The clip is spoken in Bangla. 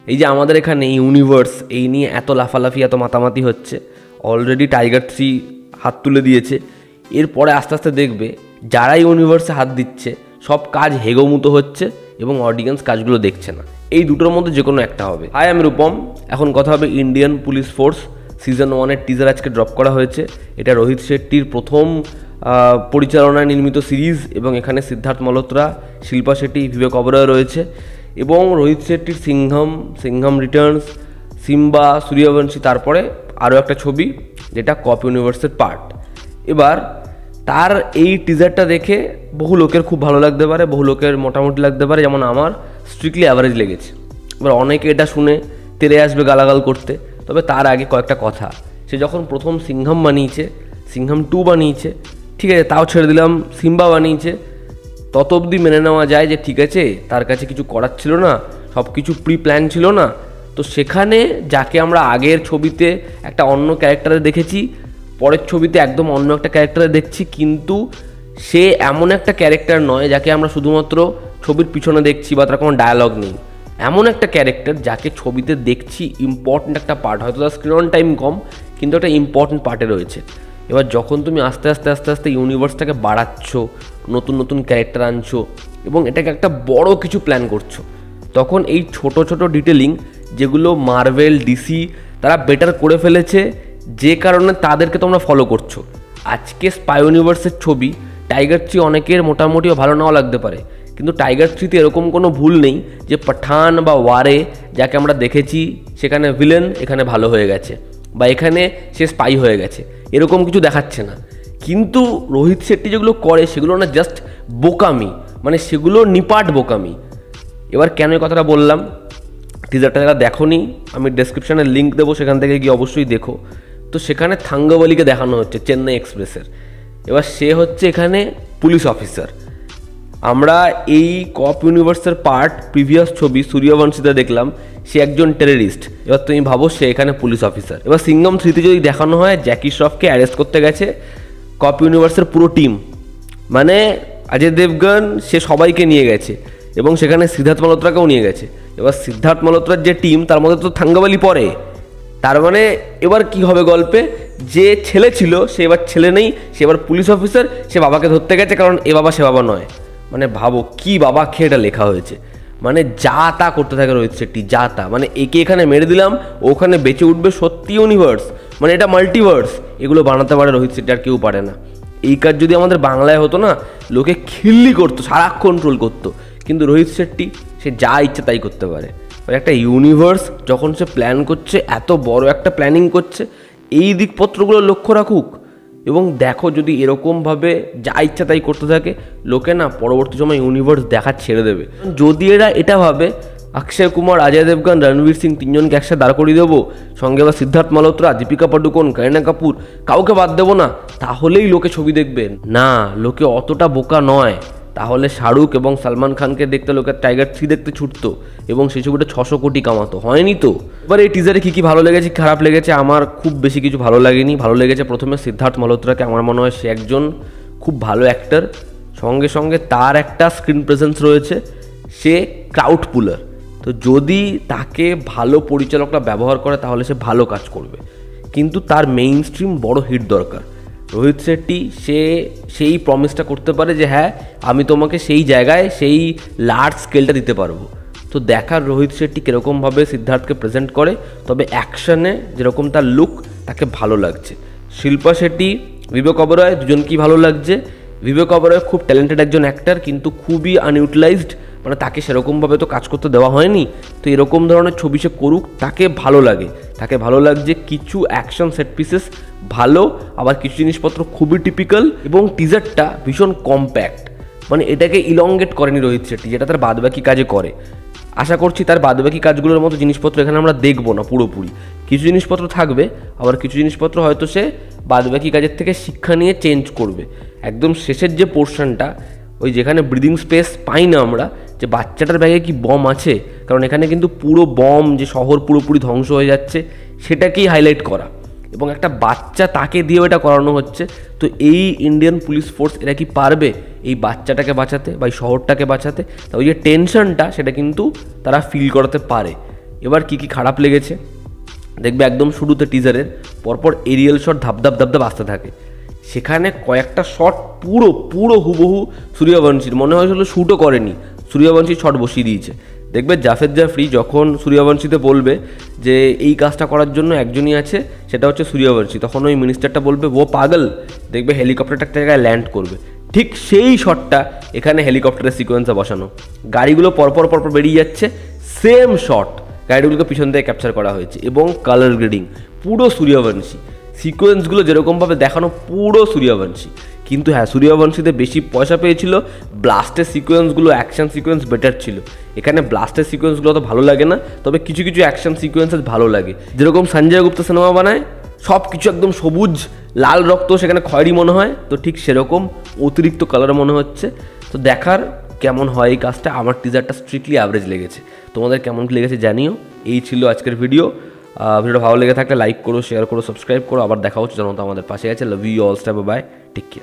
এই যে আমাদের এখানে ইউনিভার্স এই নিয়ে এত লাফালাফি এত মাতামাতি হচ্ছে, অলরেডি টাইগার 3 হাত তুলে দিয়েছে। এরপরে আস্তে আস্তে দেখবে যারা ইউনিভার্সে হাত দিচ্ছে সব কাজ হেগোমুতো হচ্ছে এবং অডিয়েন্স কাজগুলো দেখছে না। এই দুটোর মধ্যে যে কোনো একটা হবে। হাই, আমি রূপম। এখন কথা হবে ইন্ডিয়ান পুলিশ ফোর্স সিজন 1-এর টিজার আজকে ড্রপ করা হয়েছে। এটা রোহিত শেট্টির প্রথম পরিচালনায় নির্মিত সিরিজ এবং এখানে সিদ্ধার্থ মালহোত্রা, শিল্পা শেট্টি, বিবেক ওবেরয় রয়েছে এবং রোহিত শেট্টির সিংহাম রিটার্নস, সিম্বা, সূর্যবংশী, তারপরে আরও একটা ছবি যেটা কপ ইউনিভার্সের পার্ট। এবার তার এই টিজারটা দেখে বহু লোকের খুব ভালো লাগতে পারে, বহু লোকের মোটামুটি লাগতে পারে, যেমন আমার স্ট্রিক্টলি অ্যাভারেজ লেগেছে। এবার অনেকে এটা শুনে তেরে আসবে গালাগাল করতে, তবে তার আগে কয়েকটা কথা। সে যখন প্রথম সিংহাম বানিয়েছে, সিংহাম 2 বানিয়েছে, ঠিক আছে, তাও ছেড়ে দিলাম, সিম্বা বানিয়েছে, তত অবধি মেনে নেওয়া যায় যে ঠিক আছে, তার কাছে কিছু করার ছিল না, সব কিছু প্রি প্ল্যান ছিল না। তো সেখানে যাকে আমরা আগের ছবিতে একটা অন্য ক্যারেক্টারে দেখেছি, পরের ছবিতে একদম অন্য একটা ক্যারেক্টারে দেখছি, কিন্তু সে এমন একটা ক্যারেক্টার নয় যাকে আমরা শুধুমাত্র ছবির পিছনে দেখছি বা তার কোনো ডায়ালগ নেই। এমন একটা ক্যারেক্টার যাকে ছবিতে দেখছি ইম্পর্ট্যান্ট একটা পার্ট, হয়তো তার স্ক্রিন অন টাইম কম কিন্তু একটা ইম্পর্ট্যান্ট পার্টে রয়েছে। এবার যখন তুমি আস্তে আস্তে ইউনিভার্সটাকে বাড়াচ্ছ, নতুন নতুন ক্যারেক্টার আনছো এবং এটাকে একটা বড় কিছু প্ল্যান করছো, তখন এই ছোট ছোট ডিটেলিং যেগুলো মার্ভেল, ডিসি তারা বেটার করে ফেলেছে, যে কারণে তাদেরকে তোমরা ফলো করছো। আজকে স্পাই ইউনিভার্সের ছবি টাইগার 3 অনেকের মোটামুটিও ভালো নাও লাগতে পারে, কিন্তু টাইগার 3তে এরকম কোনো ভুল নেই যে পাঠান বা ওয়ারে যাকে আমরা দেখেছি সেখানে ভিলেন এখানে ভালো হয়ে গেছে বা এখানে সে স্পাই হয়ে গেছে, এরকম কিছু দেখাচ্ছে না। কিন্তু রোহিত শেট্টি যেগুলো করে সেগুলো না জাস্ট বোকামি, মানে সেগুলো নিপাট বোকামি। এবার কেন এই কথাটা বললাম, টিজারটা যারা দেখোনি আমি ডেসক্রিপশানে লিঙ্ক দেবো, সেখান থেকে গিয়ে অবশ্যই দেখো। তো সেখানে থাঙ্গাবলিকে দেখানো হচ্ছে চেন্নাই এক্সপ্রেসের। এবার সে হচ্ছে এখানে পুলিশ অফিসার। আমরা এই কপ ইউনিভার্সের পার্ট প্রিভিয়াস ছবি সূর্যবংশীতে দেখলাম সে একজন টেররিস্ট। এবার তুমি ভাবো সে এখানে পুলিশ অফিসার। এবার সিংহাম 3তে যদি দেখানো হয় জ্যাকি শ্রফকে অ্যারেস্ট করতে গেছে কপ ইউনিভার্সের পুরো টিম, মানে অজয় দেবগন সে সবাইকে নিয়ে গেছে এবং সেখানে সিদ্ধার্থ মালহোত্রাকেও নিয়ে গেছে। এবার সিদ্ধার্থ মালহোত্রার যে টিম তার মধ্যে তো থাঙ্গাবালি পড়ে, তার মানে এবার কি হবে গল্পে, যে ছেলে ছিল সে এবার ছেলে নেই, সে এবার পুলিশ অফিসার, সে বাবাকে ধরতে গেছে কারণ এ বাবা সে বাবা নয়। মানে ভাবো কি বাবা খেয়ে এটা লেখা হয়েছে, মানে যা তা করতে থাকে রোহিত শেট্টি, যা তা, মানে একে এখানে মেরে দিলাম ওখানে বেঁচে উঠবে, সত্যি ইউনিভার্স, মানে এটা মাল্টিভার্স, এগুলো বানাতে পারে রোহিত শেট্টি, আর কেউ পারে না। এই কাজ যদি আমাদের বাংলায় হতো না, লোকে খিল্লি করতো, সারাক্ষণ ট্রোল করতো, কিন্তু রোহিত শেট্টি সে যা ইচ্ছে তাই করতে পারে। মানে একটা ইউনিভার্স যখন সে প্ল্যান করছে, এত বড় একটা প্ল্যানিং করছে, এই দিকপত্রগুলো লক্ষ্য রাখুক এবং দেখো যদি এরকমভাবে যা ইচ্ছা তাই করতে থাকে, লোকে না পরবর্তী সময় ইউনিভার্স দেখা ছেড়ে দেবে। যদি এরা এটা ভাবে অক্ষয় কুমার, অজয় দেবগন, রণবীর সিং তিনজনকে একসাথে দাঁড় করিয়ে দেবো, সঙ্গে আবার সিদ্ধার্থ মালহোত্রা, দীপিকা পাডুকোন, কারিনা কাপুর, কাউকে বাদ দেবো না, তাহলেই লোকে ছবি দেখবেন না। লোকে অতটা বোকা নয়, তাহলে শাহরুখ এবং সালমান খানকে দেখতে লোকে টাইগার 3 দেখতে ছুটতো এবং সেই ছবিটা 600 কোটি কামাতো, হয়নি তো। এবার এই টিজারে কী কী ভালো লেগেছে খারাপ লেগেছে, আমার খুব বেশি কিছু ভালো লাগেনি। ভালো লেগেছে প্রথমে সিদ্ধার্থ মালহোত্রাকে, আমার মনে হয় সে একজন খুব ভালো অ্যাক্টর, সঙ্গে সঙ্গে তার একটা স্ক্রিন প্রেজেন্স রয়েছে, সে ক্রাউড পুলার। তো যদি তাকে ভালো পরিচালকরা ব্যবহার করে তাহলে সে ভালো কাজ করবে, কিন্তু তার মেইন স্ট্রিম বড় হিট দরকার। রোহিত শেট্টি সে সেই প্রমিসটা করতে পারে যে হ্যাঁ আমি তোমাকে সেই জায়গায় সেই লার্জ স্কেলটা দিতে পারবো। তো দেখার রোহিত শেট্টি কীরকমভাবে সিদ্ধার্থকে প্রেজেন্ট করে, তবে অ্যাকশানে যেরকম তার লুক তাকে ভালো লাগছে। শিল্পা শেট্টি, বিবেক ওবেরয় দুজনকেই ভালো লাগছে। বিবেক ওবেরয় খুব ট্যালেন্টেড একজন অ্যাক্টর, কিন্তু খুবই আনইউটিলাইজড, মানে তাকে সেরকমভাবে তো কাজ করতে দেওয়া হয়নি। তো এরকম ধরনের ছবি সে করুক, তাকে ভালো লাগে, তাকে ভালো লাগছে। কিছু অ্যাকশন সেট পিসেস ভালো, আবার কিছু জিনিসপত্র খুবই টিপিক্যাল এবং টিজারটা ভীষণ কম্প্যাক্ট, মানে এটাকে ইলংগেট করেনি রোহিত শেট্টি, যেটা তার বাদবাকি কাজে করে। আশা করছি তার বাদবাকি কাজগুলোর মতো জিনিসপত্র এখানে আমরা দেখবো না পুরোপুরি, কিছু জিনিসপত্র থাকবে, আবার কিছু জিনিসপত্র হয়তো সে বাদবাকি কাজের থেকে শিক্ষা নিয়ে চেঞ্জ করবে। একদম শেষের যে পোর্শনটা, ওই যেখানে ব্রিদিং স্পেস পাই না আমরা, যে বাচ্চাটার ব্যাগে কি বম আছে, কারণ এখানে কিন্তু পুরো বম, যে শহর পুরোপুরি ধ্বংস হয়ে যাচ্ছে সেটাকেই হাইলাইট করা, এবং একটা বাচ্চা তাকে দিয়েও এটা করানো হচ্ছে। তো এই ইন্ডিয়ান পুলিশ ফোর্স এরা কি পারবে এই বাচ্চাটাকে বাঁচাতে বা এই শহরটাকে বাঁচাতে? তা ওই যে টেনশনটা সেটা কিন্তু তারা ফিল করাতে পারে এবার কি কি খারাপ লেগেছে দেখবে, একদম শুরুতে টিজারের পরপর এরিয়াল শট ধাপ ধাপ আসতে থাকে, সেখানে কয়েকটা শট পুরো পুরো হুবহু সূর্যবংশীর, মনে হয়েছিল শ্যুটও করেনি, সূর্যবংশী শট বসিয়ে দিয়েছে। দেখবে জাভেদ জাফরি যখন সূর্যবংশীতে বলবে যে এই কাজটা করার জন্য একজনই আছে, সেটা হচ্ছে সূর্যবংশী, তখন ওই মিনিস্টারটা বলবে ও পাগল, দেখবে হেলিকপ্টারটা একটা জায়গায় ল্যান্ড করবে, ঠিক সেই শটটা এখানে হেলিকপ্টারের সিকোয়েন্সে বসানো, গাড়িগুলো পরপর বেরিয়ে যাচ্ছে, সেম শট গাড়িগুলোকে পিছন থেকে ক্যাপচার করা হয়েছে, এবং কালার গ্রেডিং পুরো সূর্যবংশী, সিকোয়েন্সগুলো যেরকমভাবে দেখানো পুরো সূর্যবংশী। কিন্তু হ্যাঁ, সূর্যবংশীতে বেশি পয়সা পেয়েছিল, ব্লাস্টের সিকোয়েন্সগুলো, অ্যাকশন সিকোয়েন্স বেটার ছিল। এখানে ব্লাস্টের সিকোয়েন্সগুলো তো ভালো লাগে না, তবে কিছু কিছু অ্যাকশন সিকোয়েন্সেস ভালো লাগে, যেরকম সঞ্জয় গুপ্তা সিনেমা বানায় সব কিছু একদম সবুজ লাল রক্ত, সেখানে খয়েরি মনে হয়, তো ঠিক সেরকম অতিরিক্ত কালার মনে হচ্ছে। তো দেখার কেমন হয় এই কাজটা। আমার টিজারটা স্ট্রিক্টলি অ্যাভারেজ লেগেছে, তোমাদের কেমন লেগেছে জানিও। এই ছিল আজকের ভিডিওটা ভালো লেগে থাকলে লাইক করো, শেয়ার করো, সাবস্ক্রাইব করো। আবার দেখা হচ্ছে, জানো তো আমাদের পাশে আছে। Love you all, stay bye, take care.